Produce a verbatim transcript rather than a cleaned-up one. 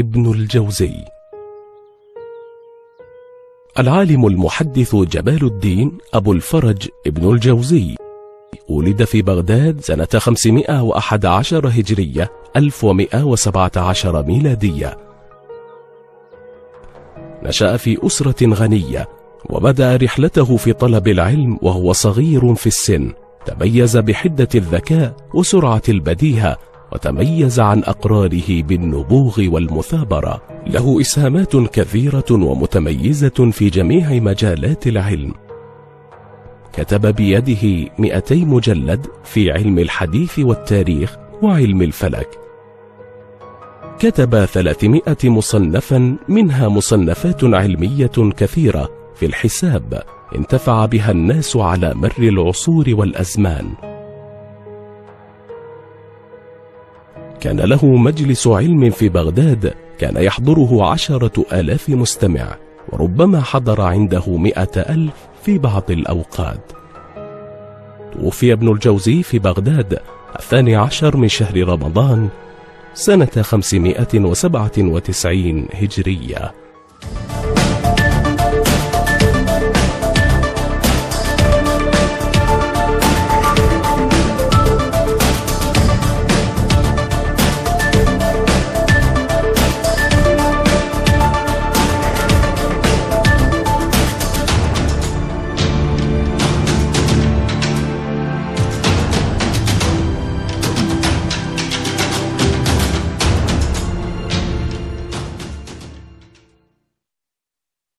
ابن الجوزي. العالم المحدث جمال الدين أبو الفرج ابن الجوزي ولد في بغداد سنة خمسمائة وأحد عشر هجرية ألف ومائة وسبعة عشر ميلادية. نشأ في أسرة غنية، وبدأ رحلته في طلب العلم وهو صغير في السن. تميز بحدة الذكاء وسرعة البديهة، وتميز عن أقرانه بالنبوغ والمثابرة. له إسهامات كثيرة ومتميزة في جميع مجالات العلم. كتب بيده مئتي مجلد في علم الحديث والتاريخ وعلم الفلك. كتب ثلاثمائة مصنفا، منها مصنفات علمية كثيرة في الحساب انتفع بها الناس على مر العصور والأزمان. كان له مجلس علم في بغداد كان يحضره عشرة آلاف مستمع، وربما حضر عنده مئة ألف في بعض الأوقات. توفي ابن الجوزي في بغداد الثاني عشر من شهر رمضان سنة خمسمائة وسبعة وتسعين هجرية.